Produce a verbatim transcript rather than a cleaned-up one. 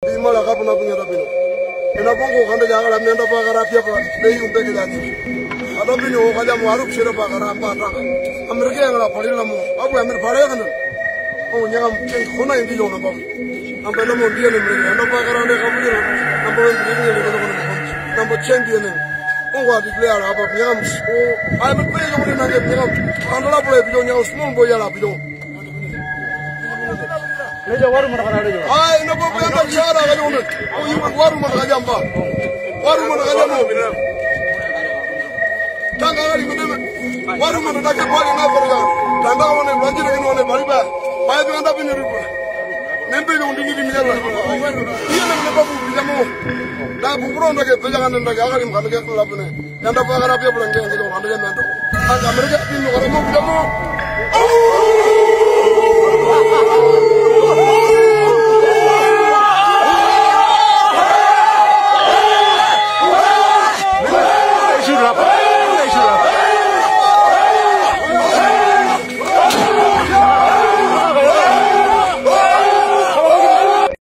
Imala kapuna punya rapino. Kenapa kau kanda jangan lamnya anda pakai rapi apa? Dei umpe kita ni. Ada pino kaja muaruf sih anda pakai rapi apa? Amerika yang anda pakai lamu. Apa Amerika pakai kan? Oh nyangam ceng kona yang di jauh nampak. Nampak nama dia ni mereka. Anda pakai anda kamu ni. Nampak yang beli ni mereka nama nama. Nampak ceng dia ni. Oh wah dikeliar apa? Nyangam. Oh Amerika pakai kamu ni nanti nyangam. Anda lah boleh video nyangam semua boleh lah video. Lejo waru mana kana lejo. Ay nabo ko yamba shara ga jono. O yu waru mana ga jamba. Waru mana ga jamba. Tanga ngali mudema. Waru mana da ke bali na farga. Tanga wona banjira ni wona bali ba. Bay bi anda bini riba. Nembe no ndini mi yalla. Iya na nabo bu jamo. Da bu bro ndo ke pejangan ndo ga ga lim kan ke la bune. Yanda ba ga rabi bulan ngi ngi ndo ndo. Aga mereka bini ko mo jamo.